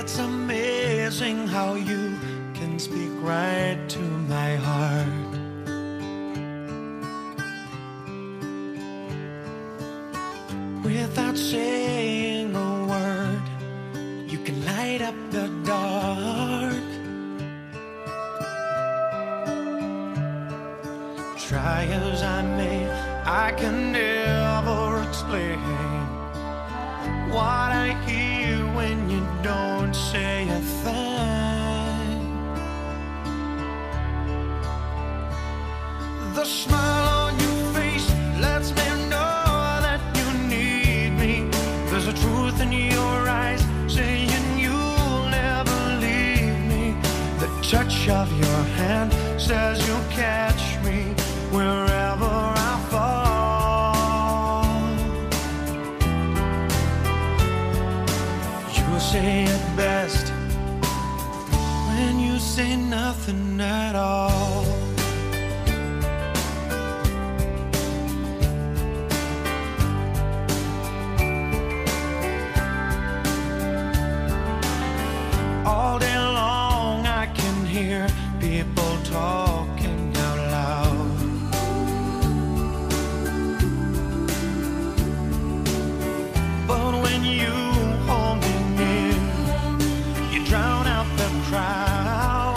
It's amazing how you can speak right to my heart. Without saying a word, you can light up the dark. Try as I may, I can never explain what I hear when you don't say a thing. The smile on your face lets me know that you need me. There's a truth in your eyes saying you'll never leave me. The touch of your hand says you'll catch me wherever I fall. You say it best when you say nothing at all. All day long I can hear people talking out loud. But when you hold me near, you drown out the crowd.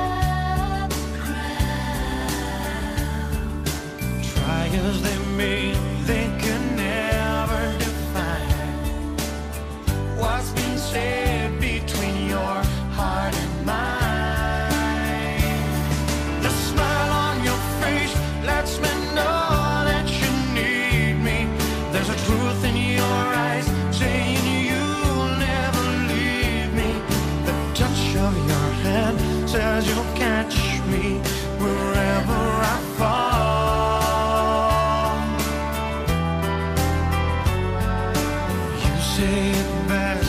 Try as they may, they can never define what's been said between your heart and mine. The smile on your face lets me know that you need me. There's a truth in your eyes saying you'll never leave me. The touch of your hand says you'll catch me wherever I fall. You say it best